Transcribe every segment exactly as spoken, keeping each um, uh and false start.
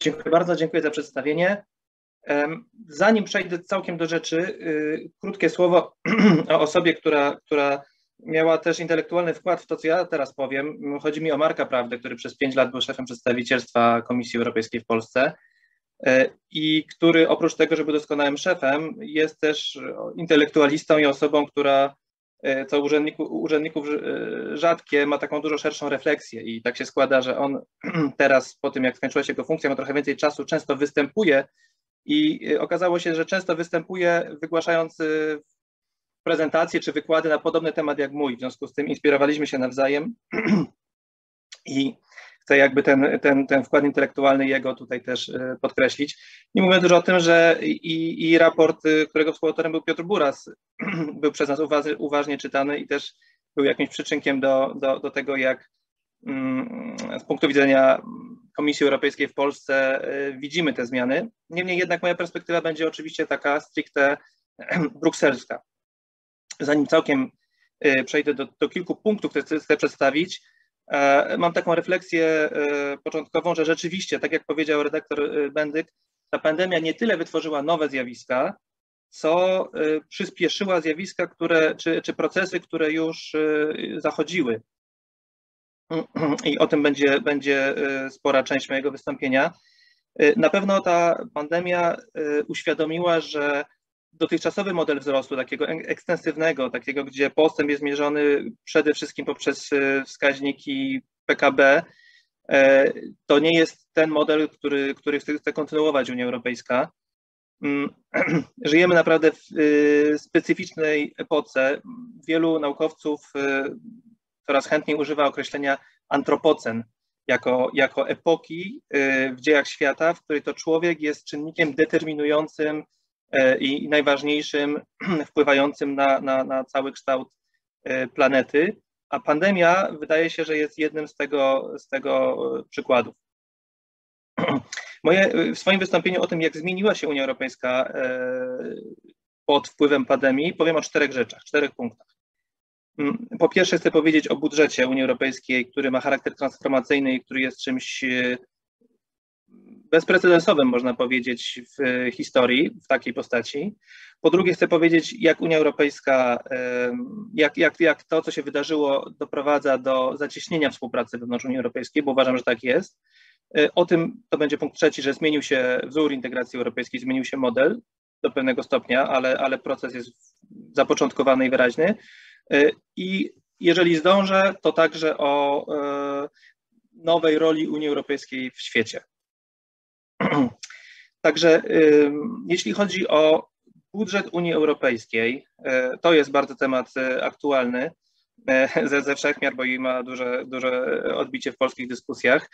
Dziękuję bardzo, dziękuję za przedstawienie. Zanim przejdę całkiem do rzeczy, krótkie słowo o osobie, która, która miała też intelektualny wkład w to, co ja teraz powiem. Chodzi mi o Marka Prawdę, który przez pięć lat był szefem przedstawicielstwa Komisji Europejskiej w Polsce i który oprócz tego, że był doskonałym szefem, jest też intelektualistą i osobą, która, co urzędników, urzędników rzadkie, ma taką dużo szerszą refleksję i tak się składa, że on teraz, po tym jak skończyła się jego funkcja, ma trochę więcej czasu, często występuje i okazało się, że często występuje wygłaszając prezentacje czy wykłady na podobny temat jak mój, w związku z tym inspirowaliśmy się nawzajem i chcę jakby ten, ten, ten wkład intelektualny jego tutaj też podkreślić. Nie mówiąc już o tym, że i, i raport, którego współautorem był Piotr Buras, był przez nas uważnie, uważnie czytany i też był jakimś przyczynkiem do, do, do tego, jak z punktu widzenia Komisji Europejskiej w Polsce widzimy te zmiany. Niemniej jednak moja perspektywa będzie oczywiście taka stricte brukselska. Zanim całkiem przejdę do, do kilku punktów, które chcę przedstawić, mam taką refleksję początkową, że rzeczywiście, tak jak powiedział redaktor Bendyk, ta pandemia nie tyle wytworzyła nowe zjawiska, co przyspieszyła zjawiska, które, czy, czy procesy, które już zachodziły. I o tym będzie, będzie spora część mojego wystąpienia. Na pewno ta pandemia uświadomiła, że dotychczasowy model wzrostu, takiego ekstensywnego, takiego, gdzie postęp jest mierzony przede wszystkim poprzez wskaźniki P K B, to nie jest ten model, który, który chce kontynuować Unia Europejska. Żyjemy naprawdę w specyficznej epoce. Wielu naukowców coraz chętniej używa określenia antropocen jako, jako epoki w dziejach świata, w której to człowiek jest czynnikiem determinującym i najważniejszym, wpływającym na, na, na cały kształt planety, a pandemia wydaje się, że jest jednym z tego, z tego przykładów. Moje, w swoim wystąpieniu o tym, jak zmieniła się Unia Europejska pod wpływem pandemii, powiem o czterech rzeczach, czterech punktach. Po pierwsze chcę powiedzieć o budżecie Unii Europejskiej, który ma charakter transformacyjny i który jest czymś bezprecedensowym, można powiedzieć, w historii, w takiej postaci. Po drugie chcę powiedzieć, jak Unia Europejska, jak, jak, jak to, co się wydarzyło, doprowadza do zacieśnienia współpracy wewnątrz Unii Europejskiej, bo uważam, że tak jest. O tym, to będzie punkt trzeci, że zmienił się wzór integracji europejskiej, zmienił się model do pewnego stopnia, ale, ale proces jest zapoczątkowany i wyraźny. I jeżeli zdążę, to także o nowej roli Unii Europejskiej w świecie. Także jeśli chodzi o budżet Unii Europejskiej, to jest bardzo temat aktualny ze, ze wszechmiar, bo i ma duże, duże odbicie w polskich dyskusjach.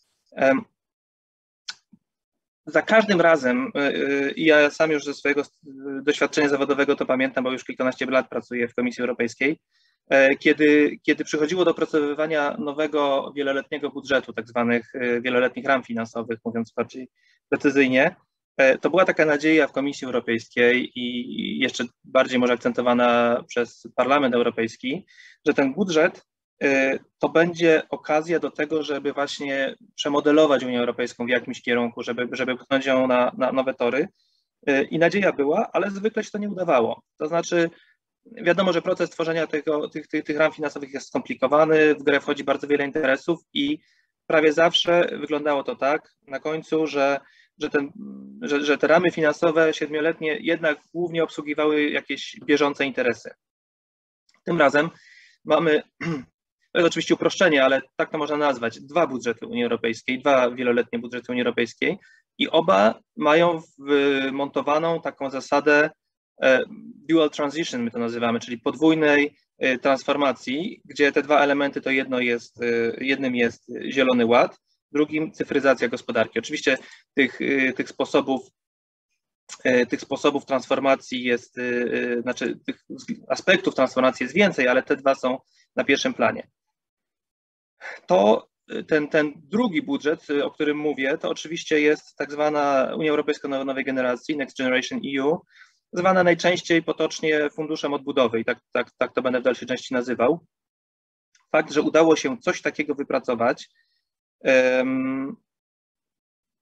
Za każdym razem, i ja sam już ze swojego doświadczenia zawodowego to pamiętam, bo już kilkanaście lat pracuję w Komisji Europejskiej, kiedy, kiedy przychodziło do opracowywania nowego wieloletniego budżetu, tak zwanych wieloletnich ram finansowych, mówiąc bardziej precyzyjnie, to była taka nadzieja w Komisji Europejskiej i jeszcze bardziej może akcentowana przez Parlament Europejski, że ten budżet to będzie okazja do tego, żeby właśnie przemodelować Unię Europejską w jakimś kierunku, żeby, żeby pchnąć ją na, na nowe tory. I nadzieja była, ale zwykle się to nie udawało. To znaczy, wiadomo, że proces tworzenia tego, tych, tych, tych ram finansowych jest skomplikowany, w grę wchodzi bardzo wiele interesów i prawie zawsze wyglądało to tak na końcu, że, że, ten, że, że te ramy finansowe siedmioletnie jednak głównie obsługiwały jakieś bieżące interesy. Tym razem mamy, to jest oczywiście uproszczenie, ale tak to można nazwać, dwa budżety Unii Europejskiej, dwa wieloletnie budżety Unii Europejskiej i oba mają wmontowaną taką zasadę dual transition, my to nazywamy, czyli podwójnej transformacji, gdzie te dwa elementy to jedno jest, jednym jest Zielony Ład, drugim cyfryzacja gospodarki. Oczywiście tych, tych sposobów tych sposobów transformacji jest, znaczy tych aspektów transformacji jest więcej, ale te dwa są na pierwszym planie. To ten, ten drugi budżet, o którym mówię, to oczywiście jest tak zwana Unia Europejska nowej generacji, Next Generation E U, zwana najczęściej potocznie Funduszem Odbudowy i tak, tak, tak to będę w dalszej części nazywał. Fakt, że udało się coś takiego wypracować, um,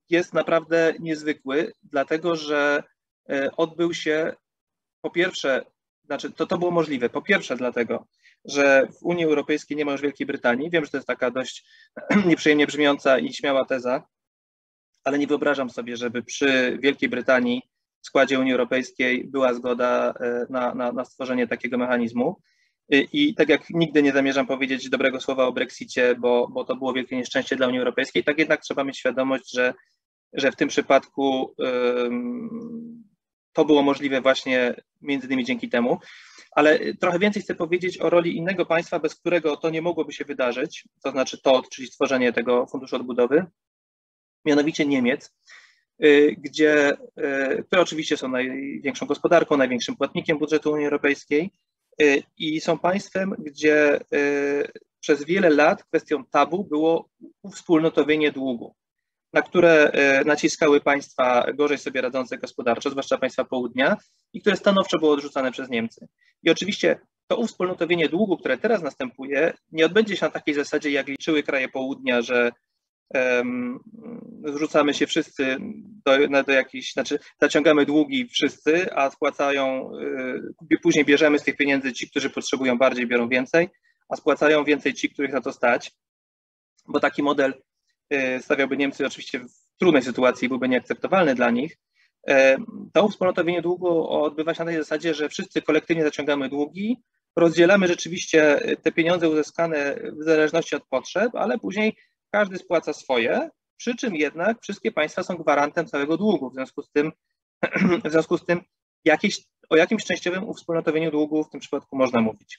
jest naprawdę niezwykły, dlatego że odbył się po pierwsze, znaczy to, to było możliwe, po pierwsze dlatego, że w Unii Europejskiej nie ma już Wielkiej Brytanii. Wiem, że to jest taka dość nieprzyjemnie brzmiąca i śmiała teza, ale nie wyobrażam sobie, żeby przy Wielkiej Brytanii w składzie Unii Europejskiej była zgoda na, na, na stworzenie takiego mechanizmu. I tak jak nigdy nie zamierzam powiedzieć dobrego słowa o Brexicie, bo, bo to było wielkie nieszczęście dla Unii Europejskiej, tak jednak trzeba mieć świadomość, że, że w tym przypadku um, to było możliwe właśnie między innymi dzięki temu. Ale trochę więcej chcę powiedzieć o roli innego państwa, bez którego to nie mogłoby się wydarzyć, to znaczy to, czyli stworzenie tego Funduszu Odbudowy, mianowicie Niemiec, gdzie, które oczywiście są największą gospodarką, największym płatnikiem budżetu Unii Europejskiej i są państwem, gdzie przez wiele lat kwestią tabu było uwspólnotowienie długu, na które naciskały państwa gorzej sobie radzące gospodarczo, zwłaszcza państwa południa, i które stanowczo było odrzucane przez Niemcy. I oczywiście to uwspólnotowienie długu, które teraz następuje, nie odbędzie się na takiej zasadzie, jak liczyły kraje południa, że um, zrzucamy się wszyscy do, do jakichś, znaczy zaciągamy długi wszyscy, a spłacają, y, później bierzemy z tych pieniędzy ci, którzy potrzebują bardziej, biorą więcej, a spłacają więcej ci, których na to stać, bo taki model stawiałby Niemcy oczywiście w trudnej sytuacji, byłby nieakceptowalny dla nich. To wspólnotowienie długu odbywa się na tej zasadzie, że wszyscy kolektywnie zaciągamy długi, rozdzielamy rzeczywiście te pieniądze uzyskane w zależności od potrzeb, ale później każdy spłaca swoje, przy czym jednak wszystkie państwa są gwarantem całego długu. W związku z tym, w związku z tym jakieś, o jakimś częściowym uwspólnotowieniu długu w tym przypadku można mówić.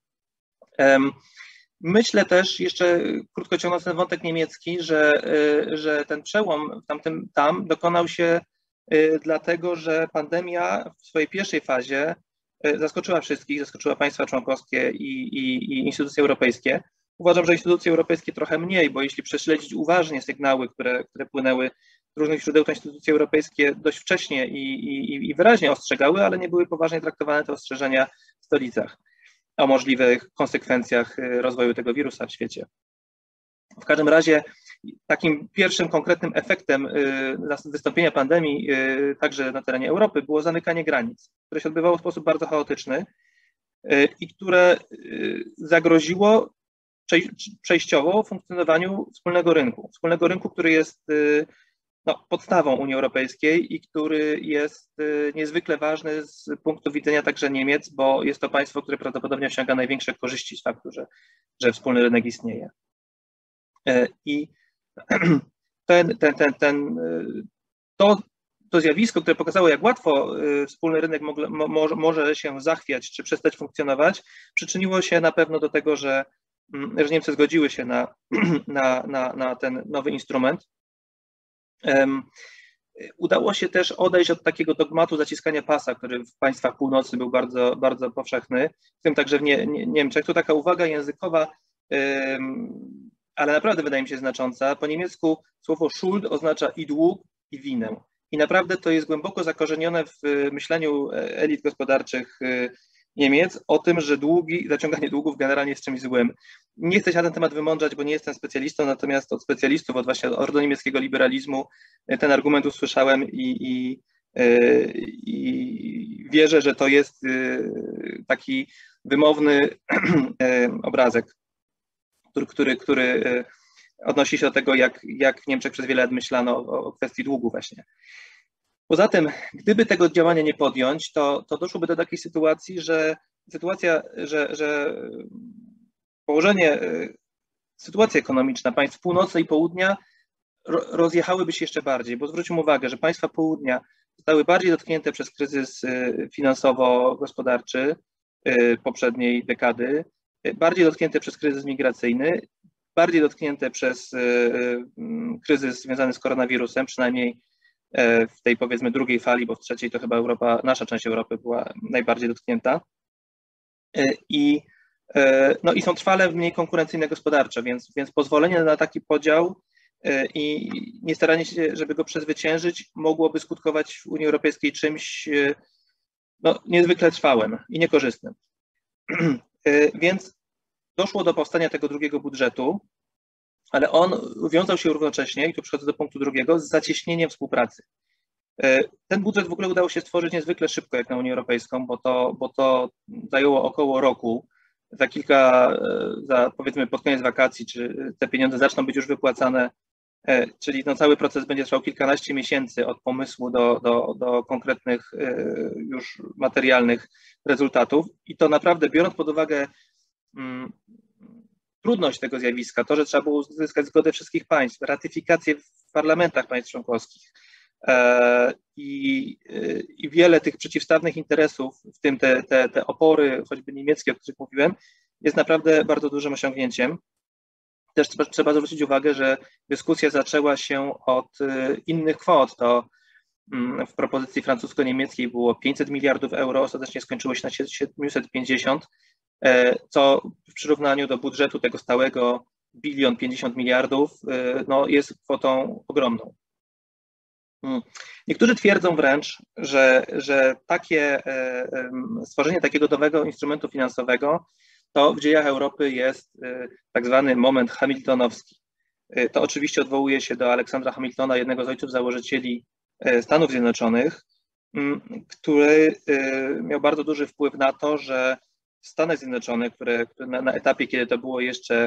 Myślę też, jeszcze krótko ciągnąc ten wątek niemiecki, że, że ten przełom w tamtym, tam dokonał się dlatego, że pandemia w swojej pierwszej fazie zaskoczyła wszystkich, zaskoczyła państwa członkowskie i, i, i instytucje europejskie. Uważam, że instytucje europejskie trochę mniej, bo jeśli prześledzić uważnie sygnały, które, które płynęły z różnych źródeł, to instytucje europejskie dość wcześnie i, i, i wyraźnie ostrzegały, ale nie były poważnie traktowane te ostrzeżenia w stolicach o możliwych konsekwencjach rozwoju tego wirusa w świecie. W każdym razie takim pierwszym konkretnym efektem wystąpienia pandemii także na terenie Europy było zamykanie granic, które się odbywało w sposób bardzo chaotyczny i które zagroziło przejściowo funkcjonowaniu wspólnego rynku. Wspólnego rynku, który jest no, podstawą Unii Europejskiej i który jest niezwykle ważny z punktu widzenia także Niemiec, bo jest to państwo, które prawdopodobnie osiąga największe korzyści z faktu, że, że wspólny rynek istnieje. I ten, ten, ten, ten, to, to zjawisko, które pokazało, jak łatwo wspólny rynek mo, mo, może się zachwiać czy przestać funkcjonować, przyczyniło się na pewno do tego, że, że Niemcy zgodziły się na, na, na, na ten nowy instrument. Um, udało się też odejść od takiego dogmatu zaciskania pasa, który w państwach północy był bardzo, bardzo powszechny, w tym także w nie, nie, Niemczech. To taka uwaga językowa, um, ale naprawdę wydaje mi się znacząca. Po niemiecku słowo Schuld oznacza i dług, i winę. I naprawdę to jest głęboko zakorzenione w myśleniu elit gospodarczych Niemiec o tym, że długi, zaciąganie długów generalnie jest czymś złym. Nie chcę się na ten temat wymądrzać, bo nie jestem specjalistą, natomiast od specjalistów, od właśnie od niemieckiego liberalizmu ten argument usłyszałem i, i, i wierzę, że to jest taki wymowny obrazek, który, który, który odnosi się do tego, jak, jak w Niemczech przez wiele lat myślano o, o kwestii długu właśnie. Poza tym, gdyby tego działania nie podjąć, to, to doszłoby do takiej sytuacji, że sytuacja, że, że położenie, sytuacja ekonomiczna państw północy i południa rozjechałyby się jeszcze bardziej, bo zwróćmy uwagę, że państwa południa zostały bardziej dotknięte przez kryzys finansowo-gospodarczy poprzedniej dekady, bardziej dotknięte przez kryzys migracyjny, bardziej dotknięte przez kryzys związany z koronawirusem, przynajmniej w tej powiedzmy drugiej fali, bo w trzeciej to chyba Europa, nasza część Europy była najbardziej dotknięta. I, no i są trwale mniej konkurencyjne gospodarczo, więc, więc pozwolenie na taki podział i nie staranie się, żeby go przezwyciężyć, mogłoby skutkować w Unii Europejskiej czymś no, niezwykle trwałym i niekorzystnym. Więc doszło do powstania tego drugiego budżetu, ale on wiązał się równocześnie, i tu przechodzę do punktu drugiego, z zacieśnieniem współpracy. Ten budżet w ogóle udało się stworzyć niezwykle szybko jak na Unię Europejską, bo to, bo to zajęło około roku. Za kilka, za powiedzmy pod koniec wakacji, czy te pieniądze zaczną być już wypłacane, czyli no cały proces będzie trwał kilkanaście miesięcy od pomysłu do, do, do konkretnych już materialnych rezultatów. I to naprawdę, biorąc pod uwagę hmm, trudność tego zjawiska, to, że trzeba było uzyskać zgodę wszystkich państw, ratyfikację w parlamentach państw członkowskich, I, i wiele tych przeciwstawnych interesów, w tym te, te, te opory, choćby niemieckie, o których mówiłem, jest naprawdę bardzo dużym osiągnięciem. Też trzeba, trzeba zwrócić uwagę, że dyskusja zaczęła się od innych kwot. To w propozycji francusko-niemieckiej było pięćset miliardów euro, ostatecznie skończyło się na siedemset pięćdziesiąt, co w przyrównaniu do budżetu tego stałego bilion pięćdziesiąt miliardów no, jest kwotą ogromną. Niektórzy twierdzą wręcz, że, że takie, stworzenie takiego nowego instrumentu finansowego to w dziejach Europy jest tak zwany moment hamiltonowski. To oczywiście odwołuje się do Aleksandra Hamiltona, jednego z ojców założycieli Stanów Zjednoczonych, który miał bardzo duży wpływ na to, że Stany Zjednoczone, które na, na etapie, kiedy to było jeszcze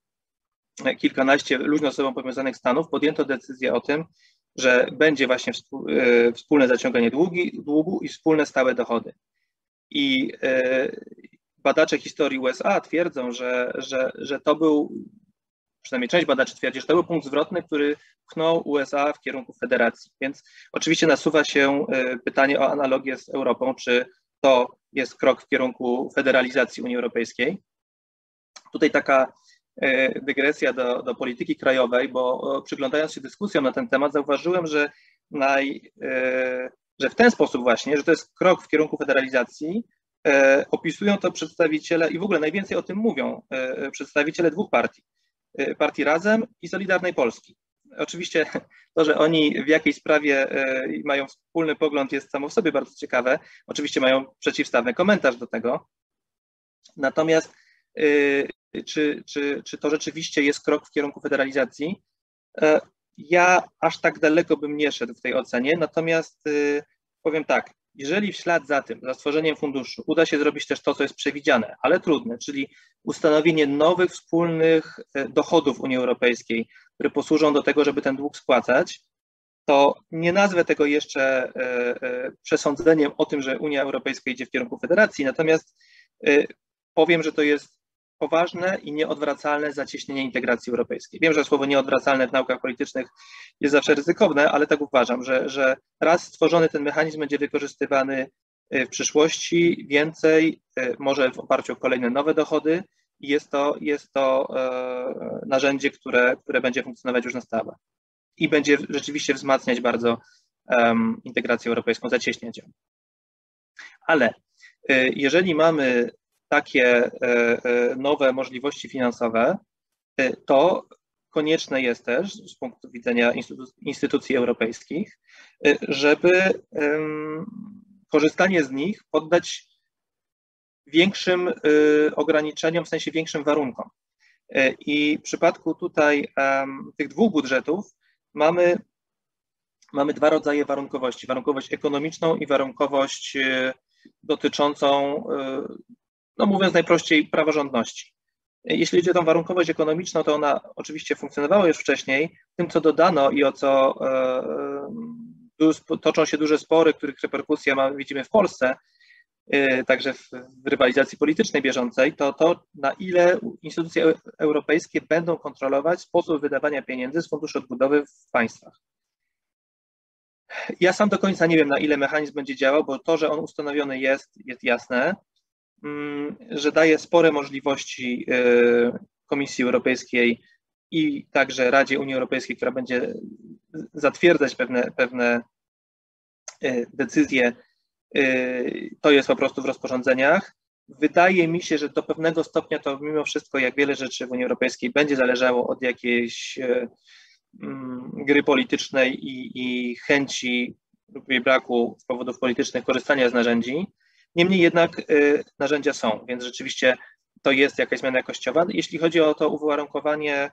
kilkanaście luźno ze sobą powiązanych stanów, podjęto decyzję o tym, że będzie właśnie wspólne zaciąganie długi, długu i wspólne stałe dochody. I badacze historii U S A twierdzą, że, że, że to był, przynajmniej część badaczy twierdzi, że to był punkt zwrotny, który pchnął U S A w kierunku federacji. Więc oczywiście nasuwa się pytanie o analogię z Europą, czy to jest krok w kierunku federalizacji Unii Europejskiej. Tutaj taka dygresja do, do polityki krajowej, bo przyglądając się dyskusjom na ten temat, zauważyłem, że, naj, że w ten sposób właśnie, że to jest krok w kierunku federalizacji, opisują to przedstawiciele i w ogóle najwięcej o tym mówią przedstawiciele dwóch partii, partii Razem i Solidarnej Polski. Oczywiście to, że oni w jakiej sprawie mają wspólny pogląd, jest samo w sobie bardzo ciekawe. Oczywiście mają przeciwstawny komentarz do tego. Natomiast Czy, czy, czy to rzeczywiście jest krok w kierunku federalizacji? Ja aż tak daleko bym nie szedł w tej ocenie, natomiast powiem tak, jeżeli w ślad za tym, za stworzeniem funduszu uda się zrobić też to, co jest przewidziane, ale trudne, czyli ustanowienie nowych wspólnych dochodów Unii Europejskiej, które posłużą do tego, żeby ten dług spłacać, to nie nazwę tego jeszcze przesądzeniem o tym, że Unia Europejska idzie w kierunku federacji, natomiast powiem, że to jest poważne i nieodwracalne zacieśnienie integracji europejskiej. Wiem, że słowo nieodwracalne w naukach politycznych jest zawsze ryzykowne, ale tak uważam, że, że raz stworzony ten mechanizm będzie wykorzystywany w przyszłości więcej, może w oparciu o kolejne nowe dochody i jest to, jest to narzędzie, które, które będzie funkcjonować już na stałe i będzie rzeczywiście wzmacniać bardzo um, integrację europejską, zacieśniać ją. Ale jeżeli mamy takie nowe możliwości finansowe, to konieczne jest też z punktu widzenia instytucji europejskich, żeby korzystanie z nich poddać większym ograniczeniom, w sensie większym warunkom. I w przypadku tutaj tych dwóch budżetów mamy, mamy dwa rodzaje warunkowości. Warunkowość ekonomiczną i warunkowość dotyczącą, no mówiąc najprościej, praworządności. Jeśli chodzi o tą warunkowość ekonomiczną, to ona oczywiście funkcjonowała już wcześniej. Tym, co dodano i o co toczą się duże spory, których reperkusja mamy, widzimy w Polsce, także w rywalizacji politycznej bieżącej, to to, na ile instytucje europejskie będą kontrolować sposób wydawania pieniędzy z Funduszu Odbudowy w państwach. Ja sam do końca nie wiem, na ile mechanizm będzie działał, bo to, że on ustanowiony jest, jest jasne, że daje spore możliwości Komisji Europejskiej i także Radzie Unii Europejskiej, która będzie zatwierdzać pewne, pewne decyzje, to jest po prostu w rozporządzeniach. Wydaje mi się, że do pewnego stopnia to mimo wszystko, jak wiele rzeczy w Unii Europejskiej, będzie zależało od jakiejś gry politycznej i, i chęci lub jej braku z powodów politycznych korzystania z narzędzi. Niemniej jednak narzędzia są, więc rzeczywiście to jest jakaś zmiana jakościowa. Jeśli chodzi o to uwarunkowanie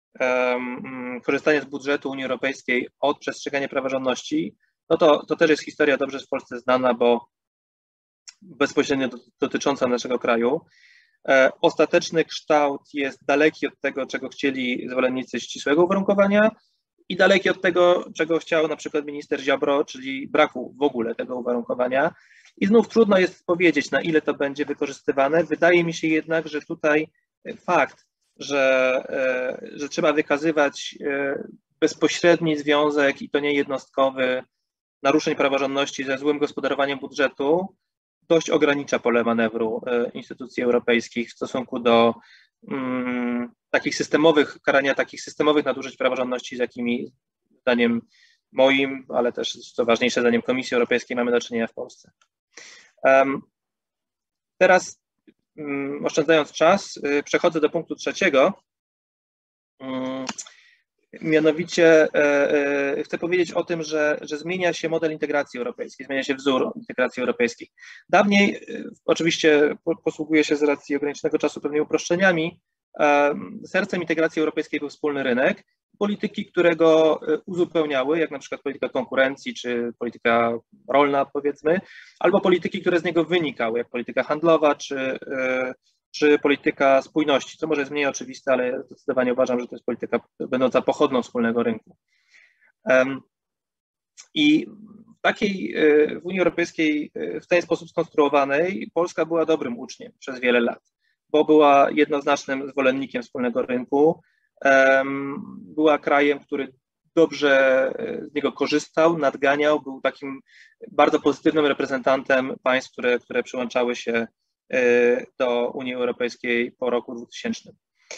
um, korzystanie z budżetu Unii Europejskiej od przestrzegania praworządności, no to, to też jest historia dobrze w Polsce znana, bo bezpośrednio dotycząca naszego kraju. E, ostateczny kształt jest daleki od tego, czego chcieli zwolennicy ścisłego uwarunkowania i daleki od tego, czego chciał na przykład minister Ziobro, czyli braku w ogóle tego uwarunkowania. I znów trudno jest powiedzieć, na ile to będzie wykorzystywane. Wydaje mi się jednak, że tutaj fakt, że, że trzeba wykazywać bezpośredni związek i to nie jednostkowy naruszeń praworządności ze złym gospodarowaniem budżetu, dość ogranicza pole manewru instytucji europejskich w stosunku do um, takich systemowych, karania takich systemowych nadużyć praworządności, z jakimi zdaniem moim, ale też co ważniejsze zdaniem Komisji Europejskiej mamy do czynienia w Polsce. Um, teraz um, oszczędzając czas, y, przechodzę do punktu trzeciego. Um, mianowicie y, y, chcę powiedzieć o tym, że, że zmienia się model integracji europejskiej, zmienia się wzór integracji europejskiej. Dawniej, y, oczywiście posługuję się z racji ograniczonego czasu pewnymi uproszczeniami, y, sercem integracji europejskiej był wspólny rynek, polityki, które go uzupełniały, jak na przykład polityka konkurencji, czy polityka rolna, powiedzmy, albo polityki, które z niego wynikały, jak polityka handlowa, czy, czy polityka spójności, co może jest mniej oczywiste, ale zdecydowanie uważam, że to jest polityka będąca pochodną wspólnego rynku. I w takiej, w Unii Europejskiej, w ten sposób skonstruowanej, Polska była dobrym uczniem przez wiele lat, bo była jednoznacznym zwolennikiem wspólnego rynku, była krajem, który dobrze z niego korzystał, nadganiał, był takim bardzo pozytywnym reprezentantem państw, które, które przyłączały się do Unii Europejskiej po roku dwutysięcznym.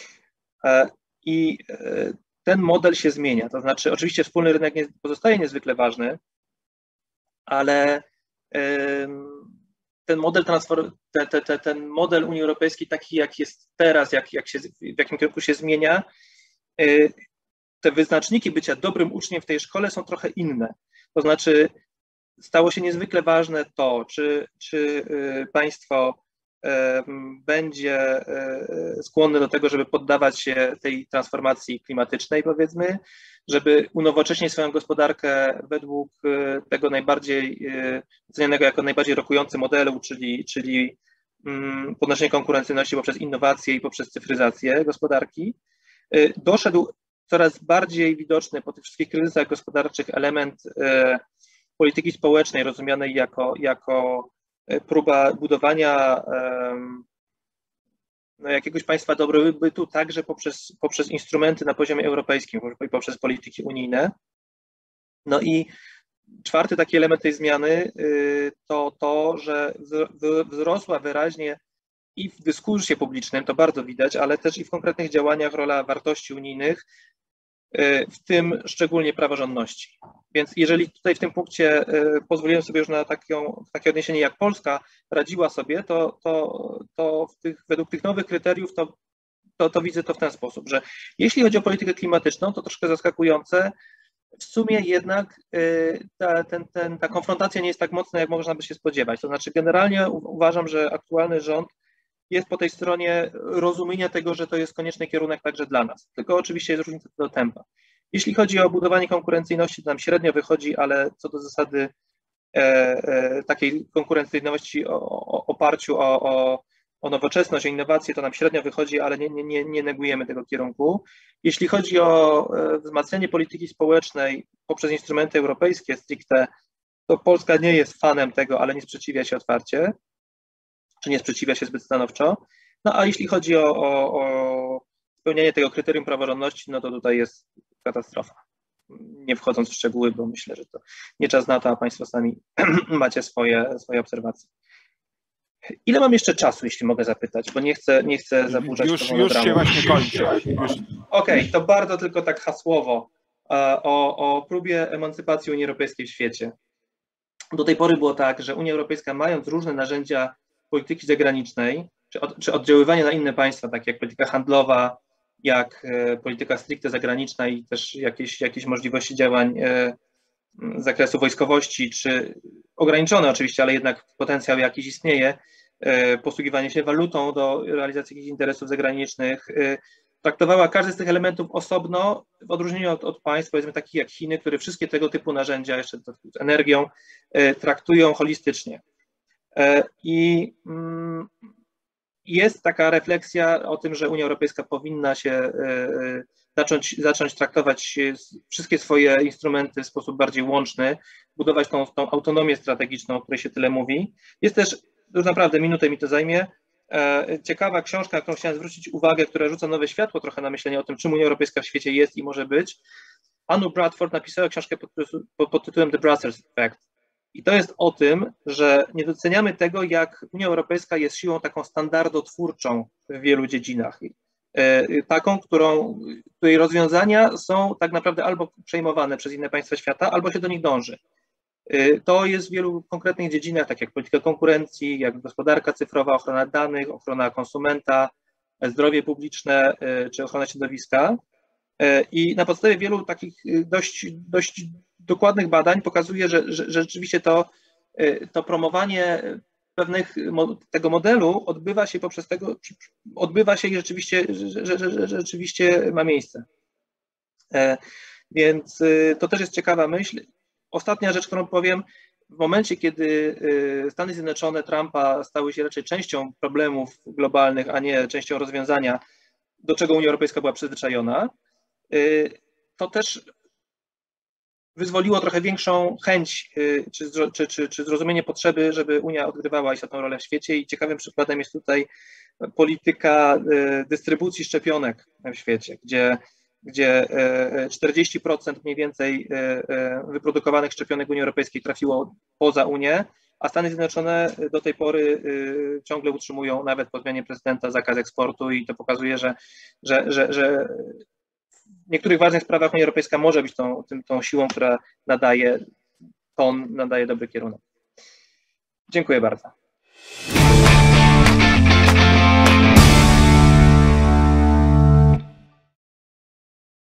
I ten model się zmienia, to znaczy oczywiście wspólny rynek nie, pozostaje niezwykle ważny, ale ten model, transform, te, te, te, ten model Unii Europejskiej taki jak jest teraz, jak, jak się, w jakim kierunku się zmienia, te wyznaczniki bycia dobrym uczniem w tej szkole są trochę inne. To znaczy stało się niezwykle ważne to, czy, czy państwo będzie skłonne do tego, żeby poddawać się tej transformacji klimatycznej, powiedzmy, żeby unowocześnić swoją gospodarkę według tego najbardziej ocenianego jako najbardziej rokujący modelu, czyli, czyli podnoszenie konkurencyjności poprzez innowacje i poprzez cyfryzację gospodarki. Doszedł coraz bardziej widoczny po tych wszystkich kryzysach gospodarczych element polityki społecznej, rozumianej jako, jako próba budowania no, jakiegoś państwa dobrobytu także poprzez, poprzez instrumenty na poziomie europejskim, poprzez polityki unijne. No i czwarty taki element tej zmiany to to, że wzrosła wyraźnie i w dyskursie publicznym, to bardzo widać, ale też i w konkretnych działaniach rola wartości unijnych, w tym szczególnie praworządności. Więc jeżeli tutaj w tym punkcie pozwoliłem sobie już na taką, takie odniesienie, jak Polska radziła sobie, to, to, to w tych, według tych nowych kryteriów to, to, to widzę to w ten sposób, że jeśli chodzi o politykę klimatyczną, to troszkę zaskakujące, w sumie jednak ta, ten, ten, ta konfrontacja nie jest tak mocna, jak można by się spodziewać. To znaczy generalnie uważam, że aktualny rząd jest po tej stronie rozumienia tego, że to jest konieczny kierunek także dla nas. Tylko oczywiście jest różnica do tempa. Jeśli chodzi o budowanie konkurencyjności, to nam średnio wychodzi, ale co do zasady e, e, takiej konkurencyjności o, o oparciu o, o, o nowoczesność, o innowacje, to nam średnio wychodzi, ale nie, nie, nie negujemy tego kierunku. Jeśli chodzi o wzmacnianie polityki społecznej poprzez instrumenty europejskie stricte, to Polska nie jest fanem tego, ale nie sprzeciwia się otwarcie, czy nie sprzeciwia się zbyt stanowczo. No a jeśli chodzi o, o, o spełnianie tego kryterium praworządności, no to tutaj jest katastrofa. Nie wchodząc w szczegóły, bo myślę, że to nie czas na to, a Państwo sami macie swoje, swoje obserwacje. Ile mam jeszcze czasu, jeśli mogę zapytać, bo nie chcę, nie chcę zaburzać już, już się właśnie kończy. Okej, okay, to bardzo tylko tak hasłowo o, o próbie emancypacji Unii Europejskiej w świecie. Do tej pory było tak, że Unia Europejska, mając różne narzędzia polityki zagranicznej, czy, od, czy oddziaływania na inne państwa, takie jak polityka handlowa, jak polityka stricte zagraniczna i też jakieś, jakieś możliwości działań z zakresu wojskowości, czy ograniczone oczywiście, ale jednak potencjał jakiś istnieje, posługiwanie się walutą do realizacji jakichś interesów zagranicznych, traktowała każdy z tych elementów osobno, w odróżnieniu od, od państw, powiedzmy takich jak Chiny, które wszystkie tego typu narzędzia, jeszcze z energią, traktują holistycznie. I jest taka refleksja o tym, że Unia Europejska powinna się zacząć, zacząć traktować wszystkie swoje instrumenty w sposób bardziej łączny, budować tą, tą autonomię strategiczną, o której się tyle mówi. Jest też, już naprawdę minutę mi to zajmie, ciekawa książka, na którą chciałem zwrócić uwagę, która rzuca nowe światło trochę na myślenie o tym, czym Unia Europejska w świecie jest i może być. Anu Bradford napisała książkę pod, pod tytułem The Brussels Effect. I to jest o tym, że nie doceniamy tego, jak Unia Europejska jest siłą taką standardotwórczą w wielu dziedzinach. Taką, którą, której rozwiązania są tak naprawdę albo przejmowane przez inne państwa świata, albo się do nich dąży. To jest w wielu konkretnych dziedzinach, tak jak polityka konkurencji, jak gospodarka cyfrowa, ochrona danych, ochrona konsumenta, zdrowie publiczne czy ochrona środowiska. I na podstawie wielu takich dość, dość dokładnych badań pokazuje, że, że, że rzeczywiście to, to promowanie pewnych tego modelu odbywa się poprzez tego, odbywa się i rzeczywiście, że, że, że, że rzeczywiście ma miejsce. Więc to też jest ciekawa myśl. Ostatnia rzecz, którą powiem, w momencie, kiedy Stany Zjednoczone Trumpa stały się raczej częścią problemów globalnych, a nie częścią rozwiązania, do czego Unia Europejska była przyzwyczajona, to też wyzwoliło trochę większą chęć czy, czy, czy, czy zrozumienie potrzeby, żeby Unia odgrywała istotną rolę w świecie i ciekawym przykładem jest tutaj polityka dystrybucji szczepionek w świecie, gdzie, gdzie czterdzieści procent mniej więcej wyprodukowanych szczepionek Unii Europejskiej trafiło poza Unię, a Stany Zjednoczone do tej pory ciągle utrzymują nawet po zmianie prezydenta zakaz eksportu i to pokazuje, że, że, że, że w niektórych ważnych sprawach Unia Europejska może być tą, tą, tą siłą, która nadaje ton, nadaje dobry kierunek. Dziękuję bardzo.